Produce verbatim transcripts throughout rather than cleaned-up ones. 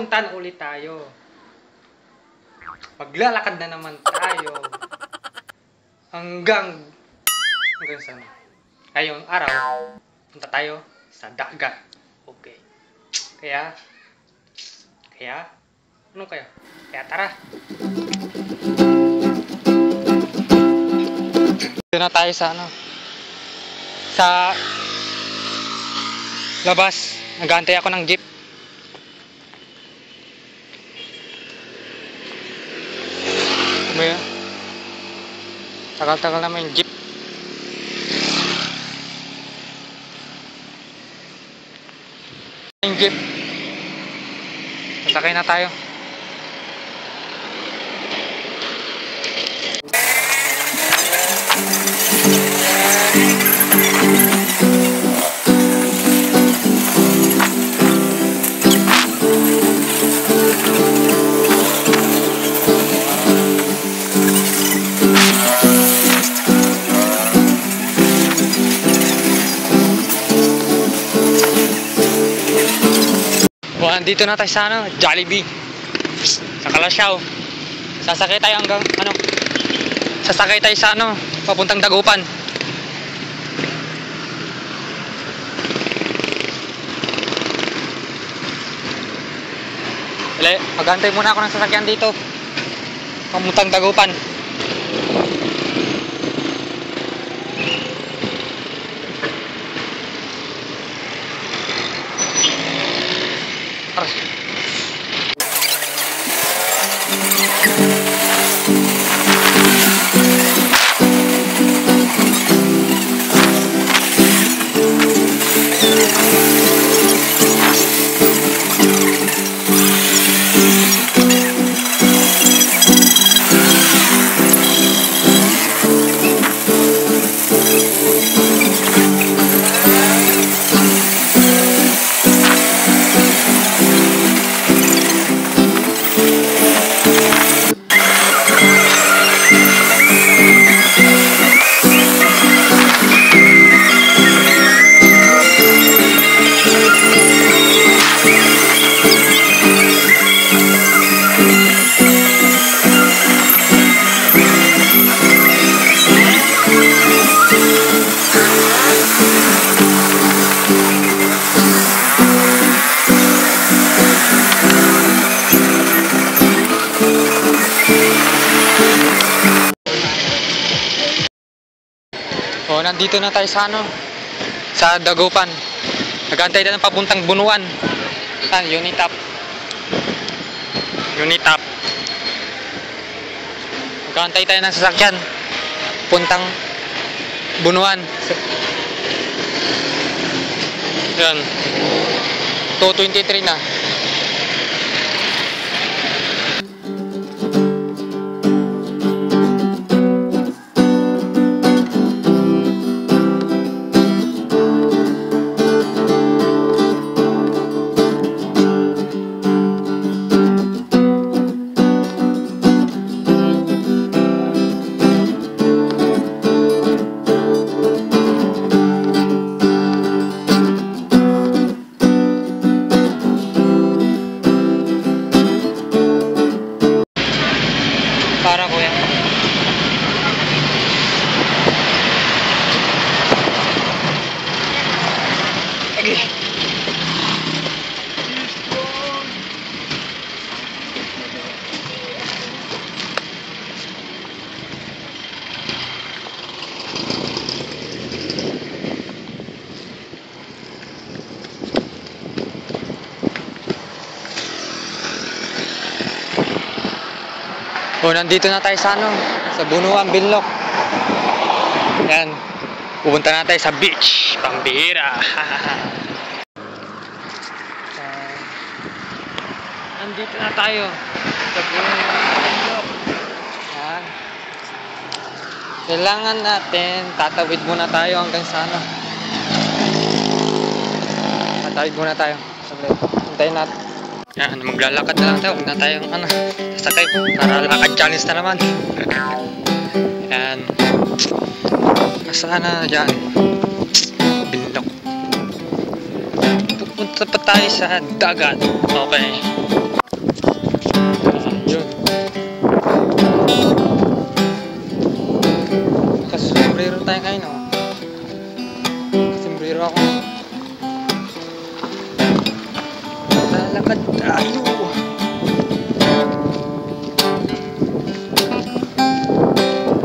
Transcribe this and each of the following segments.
pupuntahan ulit tayo. Maglalakad na naman tayo. Hanggang, hanggang saan? Ngayong araw, punta tayo sa dagat. Okay. Kaya, kaya, ano kaya? Kaya tara. Dito na tayo sa ano? Sa labas. Nag-aantay ako ng jeep. Ano ba yun? Tagal-tagal naman yung jeep. Yung jeep. Sasakay na tayo. O, nandito na tayo sa ano, Jollibee. Sa Kalasyaw. Sasakay tayo hanggang ano? Sasakay tayo sa ano, papuntang Dagupan. Dali, mag-antay muna ako ng sasakyan dito. Papuntang Dagupan. O, nandito na tayo sa ano, sa Dagupan. Nag-aantay na ng papuntang Bunuan. Saan? Unitap. Unitap. Nag-aantay tayo ng sasakyan. Puntang Bunuan. Yan. two twenty-three na. Para kuya. Okay. O, nandito na tayo sa ano, sa Bunuan, Binlok. Yan. Pupunta na tayo sa beach. Pambihira. uh, nandito na tayo sa Bunuan, Binlok. Yan. Kailangan natin, tatawid muna tayo hanggang sa ano. Tatawid muna tayo. Saglit. Hintayin natin. Yan, maglalakad na lang tayo. Huwag na tayong ano, sasakay para lakad challenge na naman. Yan. Nasaan na dyan? Binlok. Pupunta pa tayo sa dagat. Okay.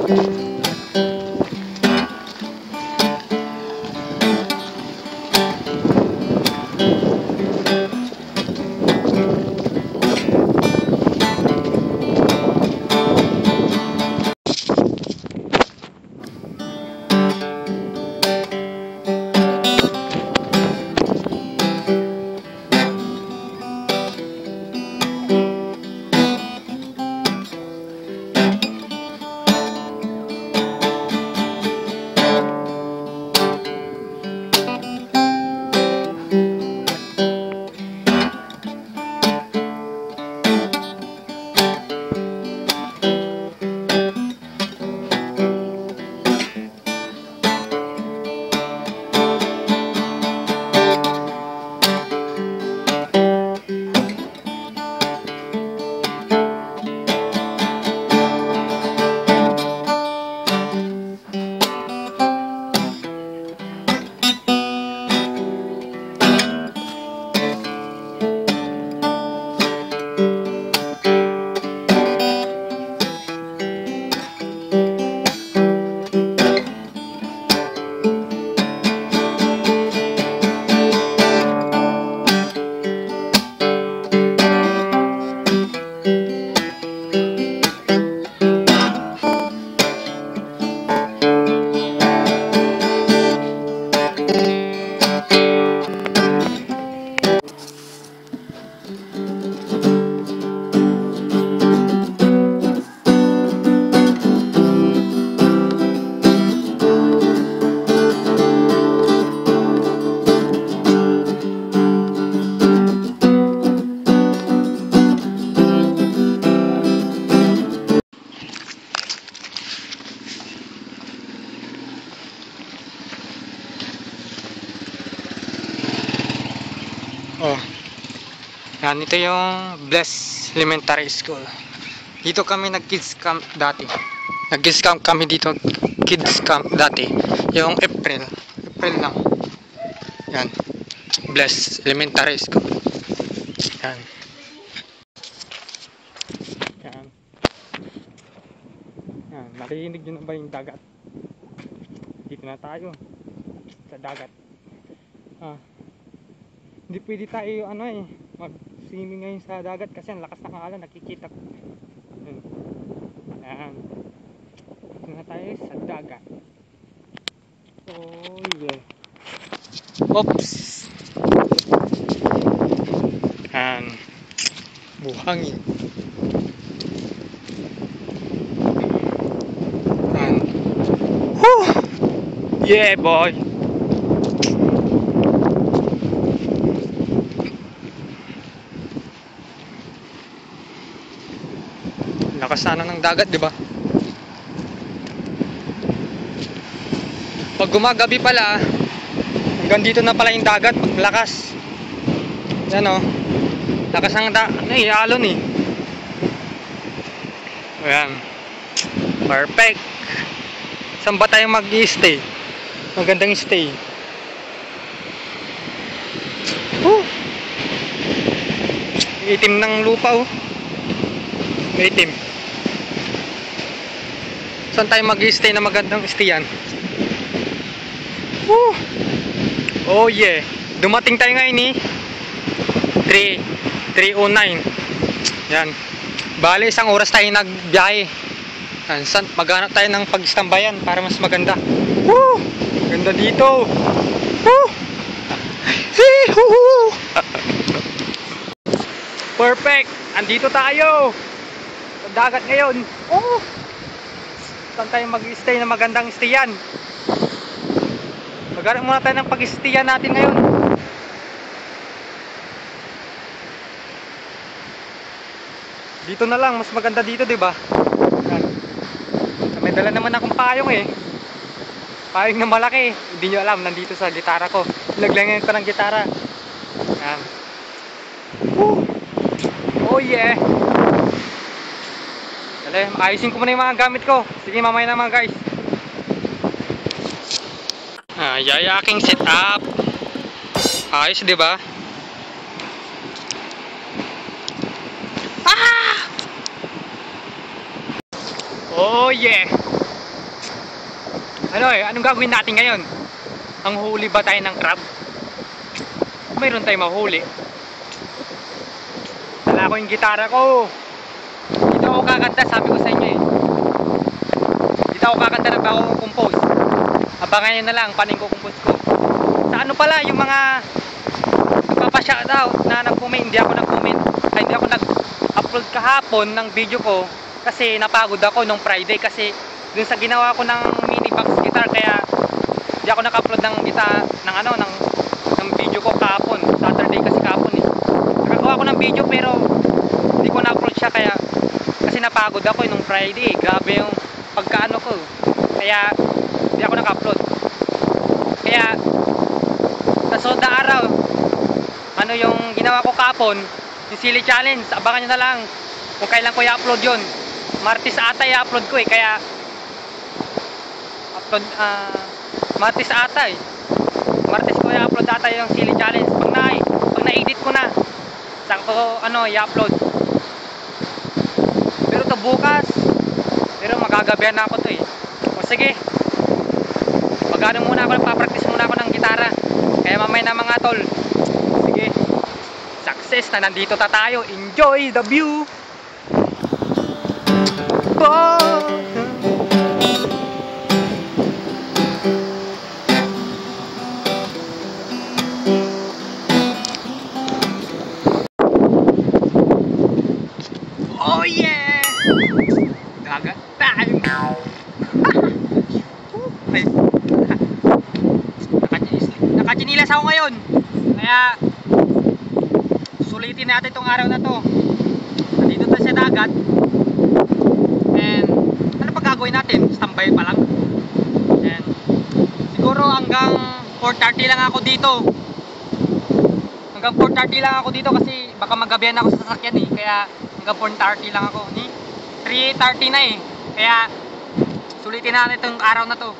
Oh, yan, ito yung Bless Elementary School. Dito kami nag-kids camp dati. Nag-kids camp kami dito, kids camp dati. Yung April. April lang. Yan. Bless Elementary School. Yan. Yan. Yan. Marinig nyo na ba yung dagat? Dito na tayo. Sa dagat. Ah. Hindi pwede tayo ano eh mag-swimming ngayon sa dagat kasi ang lakas ng alon, nakikita ko. Ayan. Dito na tayo sa dagat. Oh yeah. Oops. Ayan. Buhangin. Ayan. Woo! Yeah boy. Lakas sana ng dagat, di ba? Pag gumagabi pala, hanggang dito na pala yung dagat, pag lakas. Yan o. Lakas ng da... Ay, alon eh. Ayan. Perfect. Saan ba tayo mag-i-stay? Magandang stay. Woo! Itim ng lupa oh. Itim. Saan tayo mag-i-stay na magandang stayan? Woo! Oh yeah. Dumating tayo ngayon eh. three oh nine. Yan. Bale, isang oras tayo nagbiyahe. Yan. Saan? Maghanap tayo ng pag-istambayan para mas maganda. Woo! Ganda dito. Woo! Woo! Perfect. Andito tayo. Sa dagat ngayon. Oh! Saan tayo mag-stay na magandang stayan? Maghanap muna tayo ng pag-stayan natin ngayon. Dito na lang, mas maganda dito, 'di ba? May dala naman akong payong eh. Payong na malaki. Hindi nyo alam, nandito sa gitara ko. Naglagyan ko ng gitara. Yan. Woo! Oh yeah. Dali, ayusin ko muna yung mga gamit ko. Sige, mamaya na mga guys. Ah, yaya aking setup. Ayos, di ba? Ah! Oh yeah. Ano eh, anong gagawin natin ngayon? Ang huli ba tayo ng crab? Mayroon tayong mahuli. Dala ko yung gitara ko. Dito ako kakanta, sabi ko sa inyo eh. Dito ako kakanta na bago kong compose. Abangan nyo na lang, paano yung kukumpose ko. Sa ano pala, yung mga nagpapa-shoutout na nag-comment, hindi ako nag-comment. Ay, hindi ako nag-upload kahapon ng video ko. Kasi napagod ako nung Friday. Kasi dun sa ginawa ko ng mini box guitar. Kaya hindi ako nag-upload ng gita, ng ano, ng, ng video ko kahapon. Saturday kasi kahapon eh. Nagagawa ko ng video pero hindi ko na-upload siya. Kaya kasi napagod ako eh, nung Friday. Grabe yung pagkaano ko. Kaya hindi ako naka-upload. Kaya nasunod na araw, ano yung ginawa ko kahapon, yung silly challenge, abangan nyo na lang kung kailan ko i-upload yun. Martes ata i-upload ko eh, kaya upload, ah, uh, Martes ata eh. Martes ko i-upload ata yung silly challenge. Pag na, pag na-edit ko na, saka ko ano i-upload. Pero to bukas, pero magagabihan na ako to eh. O sige, magano muna ako, nagpa-practice muna ako ng gitara. Kaya mamaya na mga tol. Sige, success na nandito ta tayo. Enjoy the view. Oh. Oh yeah! Dagat tayo! Nakachinilas ako ngayon. Kaya sulitin natin itong araw na to. Nandito tayo sa dagat. And ano pa gagawin natin? Standby pa lang. And siguro hanggang four thirty lang ako dito. Hanggang four thirty lang ako dito kasi baka magabihan ako sa sasakyan eh. Kaya hanggang four thirty lang ako. Ni three thirty na eh. Kaya sulitin natin itong araw na to.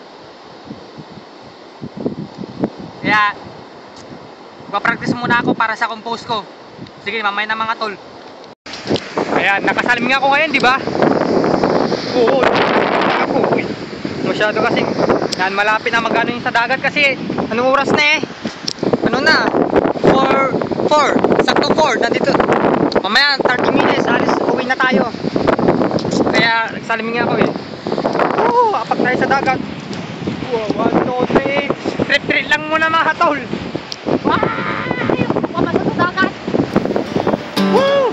Kaya magpa-practice muna ako para sa compose ko. Sige, mamaya na mga tol. Ayan, nakasalim nga ako ngayon, di ba? Oo. Ako, uy. Masyado kasi yan, malapit na magano yung sa dagat kasi anong oras na eh? Ano na? four, four. Sakto four. Nandito. Mamaya, thirty minutes. Alis, uwi na tayo. Kaya, nagsalim nga ako eh. Oo, apat tayo sa dagat. Wow, one, two, three. Trip-trip lang muna mga tol. Ah! Ayun, pumasok sa dagat. Woo!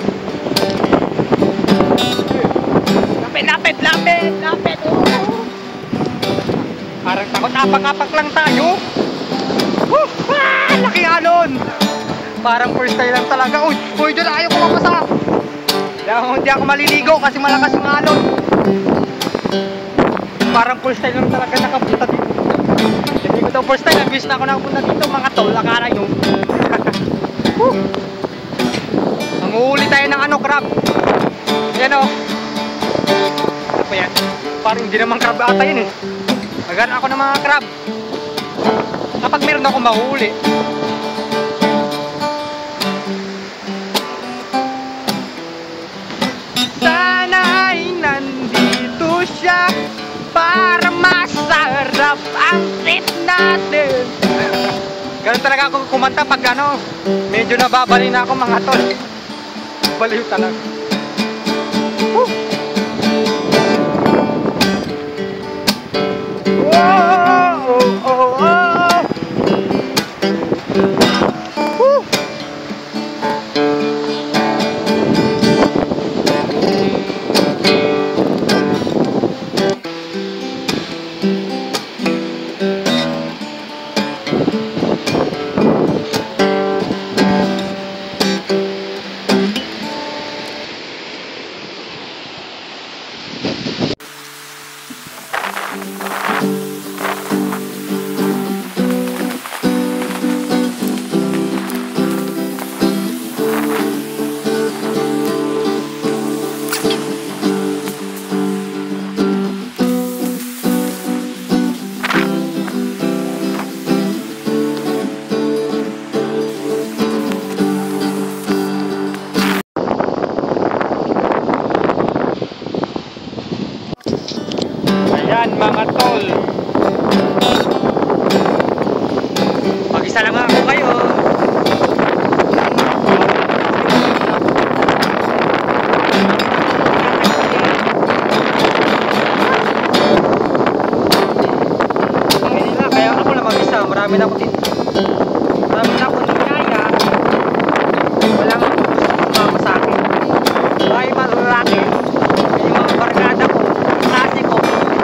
Lapit, lapit, lapit, lapit. Oh! Parang takot apak-apak lang tayo. Woo! Ah! Laki alon. Parang first time lang talaga. Uy, uy, dyan ayaw ko mapasa. Hindi ako maliligo kasi malakas yung alon. Parang first time lang talaga nakapunta dito. Hindi ko daw first time, nag-wish na ako nakapunta dito mga tol, nakara nyo. Manguhuli tayo ng ano, crab. Yan o. Ano pa yan? Parang hindi naman crab ata yun eh. Nagana ako ng mga crab. Kapag meron ako mahuhuli. Sana ay nandito siya para masarap ang trip natin. Ganun talaga ako kumanta pag ano, medyo nababali na ako mga tol. Baliw talaga. Woo! Oh, oh, oh, oh. Woo! Ayan mga tol, Mag-isa lang ako kayo. Kaya ako na mag-isa. Marami na ako dito. Marami na ako niyaya. Walang gusto sumama sa akin. Ay, malalaki. Yung mga barkada ko, klase ko.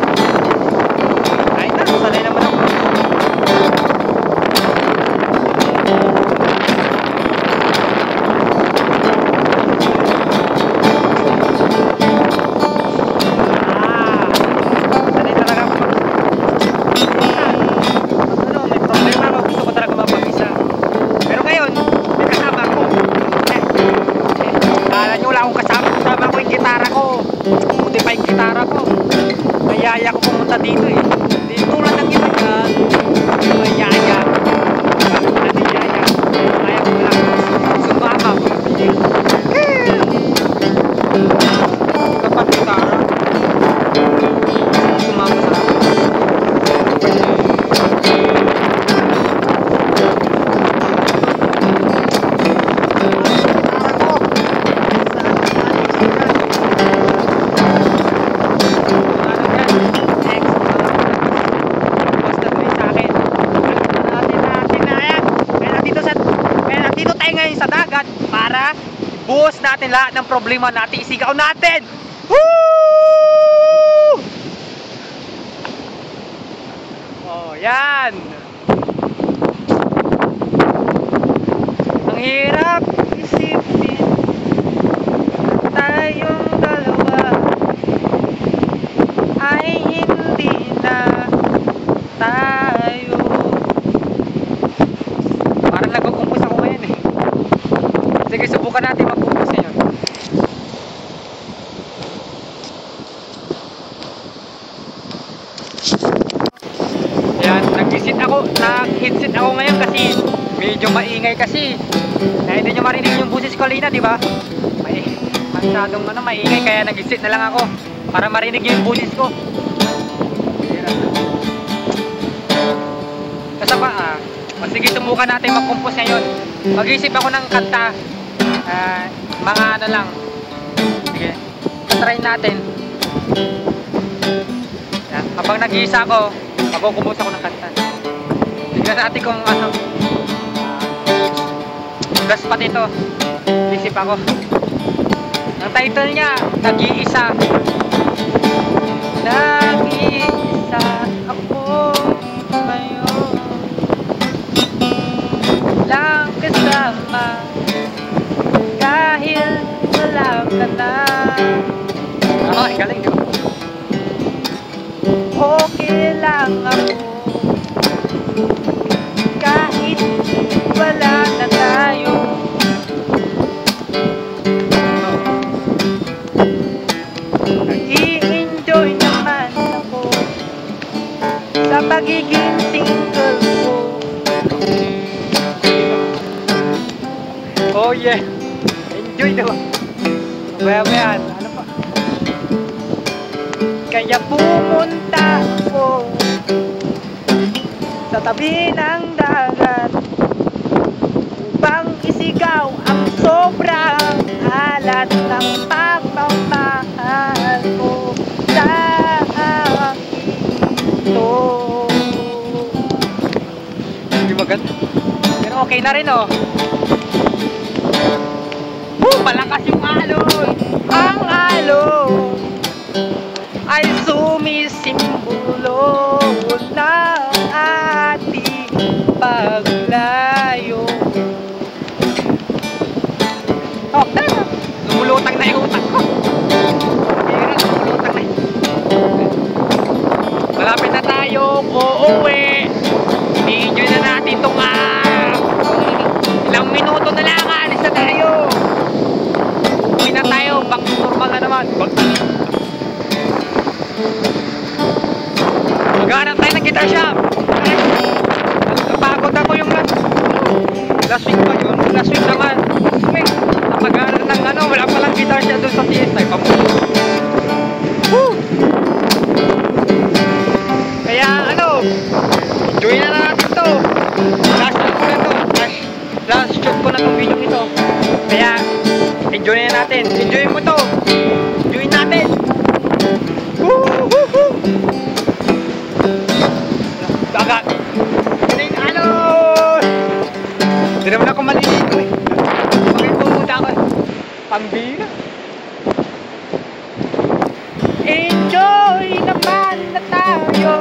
Ay na, sanay naman ako. Ah, sanay talaga ako. Ano, may problema ako. Gusto ko talaga mapag-isa. Pero ngayon, may kasama ako. Eh, eh, kala nyo wala akong kasama. Kasama ko yung gitara ko. Buti pa yung gitara ko. Mayaya ko pumunta dito eh. Hindi tulad ng iba yan. Mayaya. Bakit na niyaya? Kaya ko lang. Sumama ko. Kapag gitara. Sumama sa akin. Sa dagat para buhos natin lahat ng problema natin, isigaw natin. Woo! Oh, yan. Ang hirap isipin tayong dalawa ay hindi na tayo. Parang nagkukumpos ako ngayon eh. Sige, subukan natin mag-focus ngayon. Ayan, nag-headset ako, nag-headset ako ngayon kasi medyo maingay kasi. Na hindi nyo marinig yung boses ko kanina, di ba? May masyadong ano, maingay kaya nag-headset na lang ako para marinig yung boses ko. Kasama ah. Sige, subukan natin mag-compose ngayon. Mag-isip ako ng kanta. Uh, mga ano lang. Sige, try natin. Yan. Habang nag-iisa ako, magkukumpos ako ng kanta. Tignan natin kung ano uh, gas pa dito. Isip ako. Ang title niya, Nag-iisa. Nag-iisa ako ngayon lang kasama dahil wala ka na. Ay, galing di ba? Okay lang ako kahit wala na tayo. Nag-i-enjoy naman ako sa pagiging single ko. Oh yeah, enjoy daw. Mabaya-bayaan, ano pa? Kaya pumunta ako sa tabi ng dagat upang isigaw ang sobrang alat ng pagmamahal ko sa akin ito. Hindi maganda, pero okay na rin oh. Malakas yung alon. Ang alon ay sumisimbolo ng ating paglayo. Oh, tara. Lumulutang na yung utak ko. Lumulutang na. Malapit na tayong uuwi. I-enjoy na natin itong ah, ilang minuto na lang. Alis na tayo. Na tayo, back to normal na naman. Maghanap tayo ng guitar shop. Napagod ako yung last last week pa yun. Last week naman week, napaghanap ng ano, wala palang guitar shop doon sa T S I. Woo! Kaya ano, natin. Enjoy mo to. Enjoy natin. Woo! Woo! Woo! Dagat. Galing, ano? Hindi naman ako maliligo eh. Bakit pumunta ako? Pambira. Enjoy naman na tayo.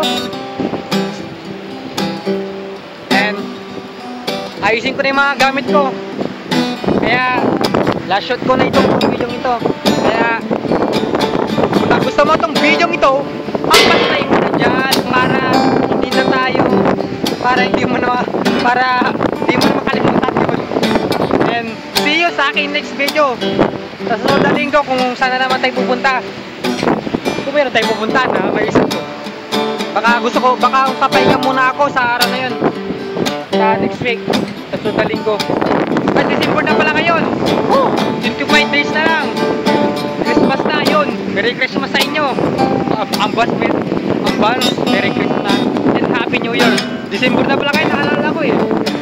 And ayusin ko na yung mga gamit ko. Kaya last shot ko na itong video ito. Kaya kung gusto mo itong video ito, pagpatay mo na dyan para hindi na tayo, para hindi mo na para hindi mo na makalimutan yun. And see you sa akin next video. Sa susunod na linggo kung saan na naman tayo pupunta. Kung meron tayo pupunta na may isip ko. Baka gusto ko, baka papahinga muna ako sa araw na yun. Sa next week. Sa susunod na linggo. At December na pala ngayon. Oh, twenty-five days na lang. Christmas na yun. Merry Christmas sa inyo. Ambas, ambas. Merry Christmas and Happy New Year. December na pala kayo, naalala ko eh.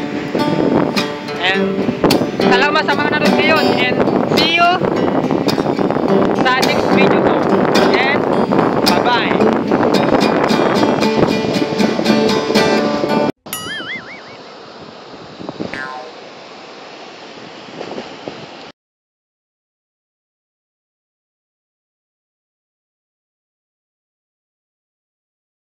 And salamat sa mga nanood ngayon. And see you sa next video.